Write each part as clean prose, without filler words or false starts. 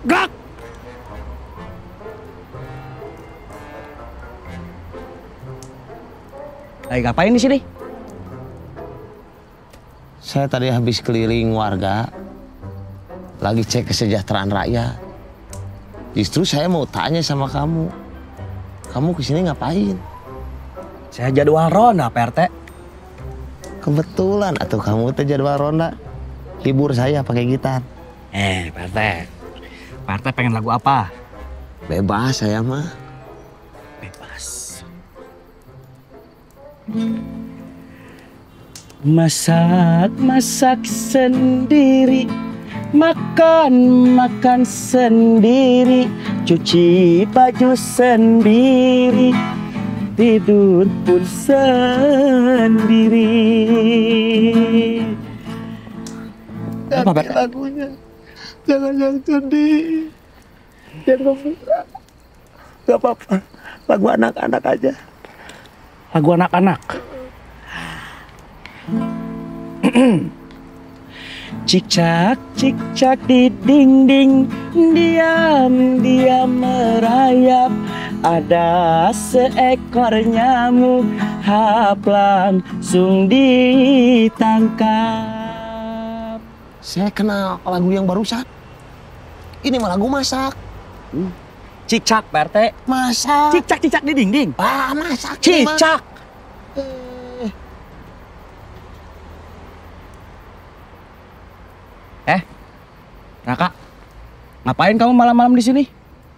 Gak! Lagi ngapain di sini? Saya tadi habis keliling warga, lagi cek kesejahteraan rakyat. Justru saya mau tanya sama kamu kesini ngapain? Saya jadwal ronda, Pak RT. Kebetulan atuh kamu teh jadwal ronda. Hibur saya pakai gitar. Pak RT. Pak RT pengen lagu apa? Bebas saya mah. Bebas. Masak sendiri, makan sendiri, cuci baju sendiri, tidur pun sendiri. Apa Pak? Lagunya jangan yang sedih, yang gembira. Gak apa-apa, lagu anak-anak aja. Lagu anak-anak. Cicak di dinding, diam merayap. Ada seekor nyamuk, hap langsung ditangkap. Saya kenal lagu yang barusan. Ini mah lagu masak. Cicak, Pak RT. Masak. Cicak di dinding. Ah, masak. ini mah. Cicak. Raka, ngapain kamu malam-malam di sini?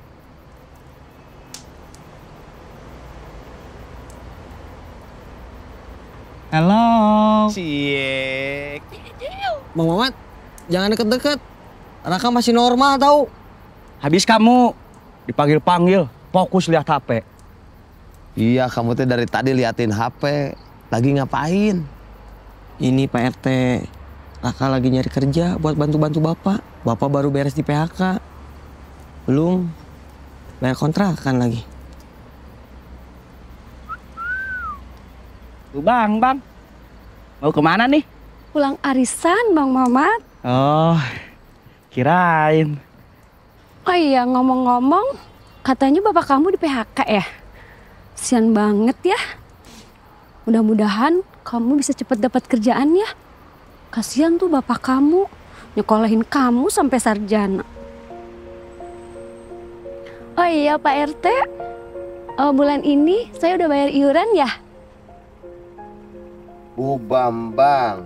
Halo. Ciek. Bang Mamat, jangan deket-deket. Raka masih normal tau. Habis kamu dipanggil-panggil, fokus lihat HP. Iya, kamu tuh dari tadi liatin HP. Lagi ngapain? Ini Pak RT, Raka lagi nyari kerja buat bantu-bantu Bapak. Bapak baru beres di PHK. Belum bayar kontrakan lagi. Tuh bang. Mau kemana nih? Pulang arisan, Bang Mamat. Oh, kirain. Oh iya, ngomong-ngomong, katanya bapak kamu di PHK ya? Kasian banget ya. Mudah-mudahan kamu bisa cepat dapat kerjaan ya. Kasian tuh bapak kamu, nyekolahin kamu sampai sarjana. Oh iya Pak RT, bulan ini saya udah bayar iuran ya? Bu Bambang.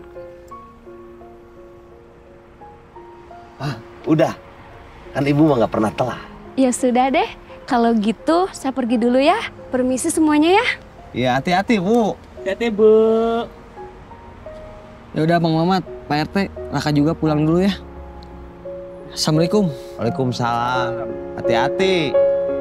Ah, udah. Kan ibu mah nggak pernah telat. Ya sudah deh, kalau gitu saya pergi dulu ya. Permisi semuanya ya. Iya, hati-hati Bu. Hati Bu. Ya udah Bang Mamat, Pak RT, Raka juga pulang dulu ya. Assalamualaikum. Waalaikumsalam. Hati-hati.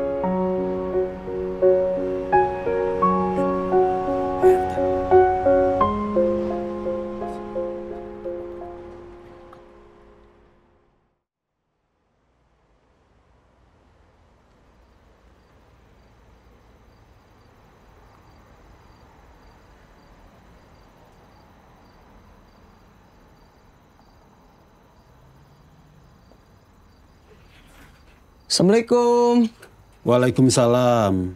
Assalamualaikum. Waalaikumsalam.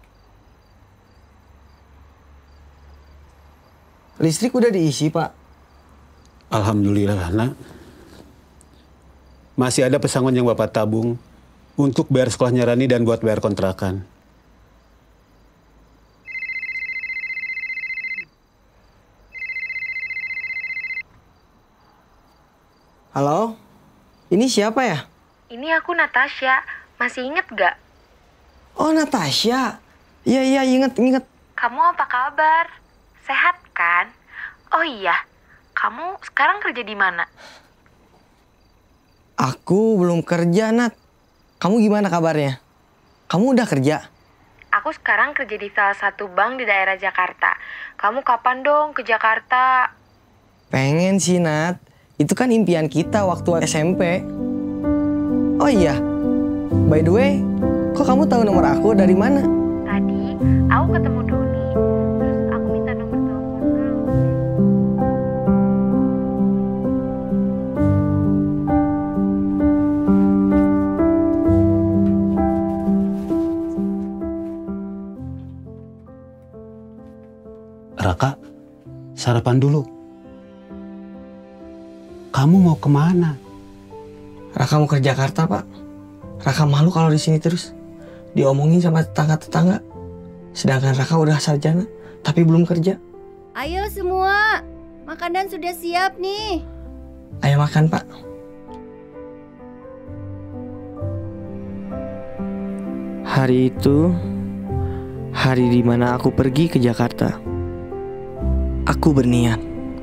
Listrik udah diisi, Pak. Alhamdulillah, Nak. Masih ada pesangon yang Bapak tabung untuk bayar sekolahnya Rani dan buat bayar kontrakan. Halo? Ini siapa ya? Ini aku Natasha, masih inget gak? Oh, Natasha. Iya, inget. Kamu apa kabar? Sehat kan? Oh iya, kamu sekarang kerja di mana? Aku belum kerja, Nat. Kamu gimana kabarnya? Kamu udah kerja? Aku sekarang kerja di salah satu bank di daerah Jakarta. Kamu kapan dong ke Jakarta? Pengen sih, Nat. Itu kan impian kita waktu SMP. Oh iya, by the way, kok kamu tahu nomor aku dari mana? Tadi aku ketemu Doni, terus aku minta nomor telepon kamu. sarapan dulu. Kamu mau kemana? Raka mau ke Jakarta, Pak. Raka malu kalau di sini terus. Diomongin sama tetangga-tetangga. Sedangkan Raka udah sarjana, tapi belum kerja. Ayo semua, makanan sudah siap nih. Ayo makan, Pak. Hari itu, hari dimana aku pergi ke Jakarta. Aku berniat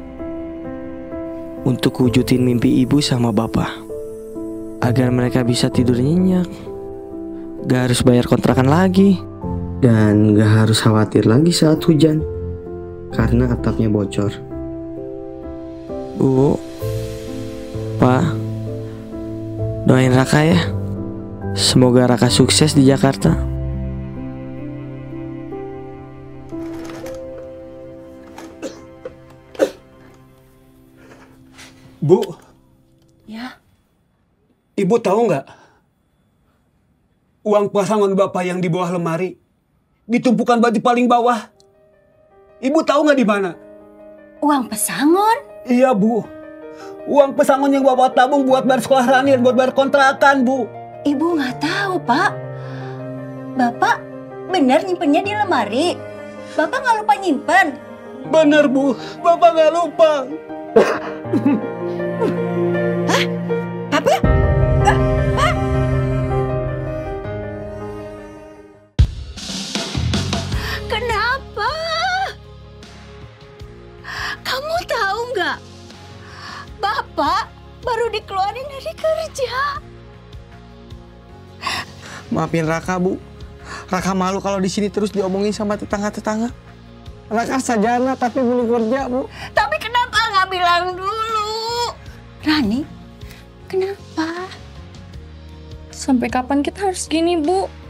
untuk wujudin mimpi ibu sama bapak. Agar mereka bisa tidur nyenyak. Gak harus bayar kontrakan lagi. Dan gak harus khawatir lagi saat hujan. Karena atapnya bocor. Bu, Pak, doain Raka ya. Semoga Raka sukses di Jakarta. Bu. Ya. Ibu tahu nggak? Uang pesangon Bapak yang di bawah lemari. Di tumpukan baju paling bawah. Ibu tahu nggak di mana? Uang pesangon? Iya, Bu. Uang pesangon yang Bapak tabung buat bayar sekolah Rani dan buat bayar kontrakan, Bu. Ibu nggak tahu, Pak. Bapak benar nyimpennya di lemari? Bapak nggak lupa nyimpen? Bener, Bu. Bapak nggak lupa. Hah? Apa? Pak? Kenapa? Kamu tahu nggak? Bapak baru dikeluarin dari kerja. Maafin Raka, Bu. Raka malu kalau di sini terus diomongin sama tetangga-tetangga. Raka sarjana tapi belum kerja, Bu. Tapi kenapa nggak bilang dulu? Rani, kenapa? Sampai kapan kita harus gini, Bu?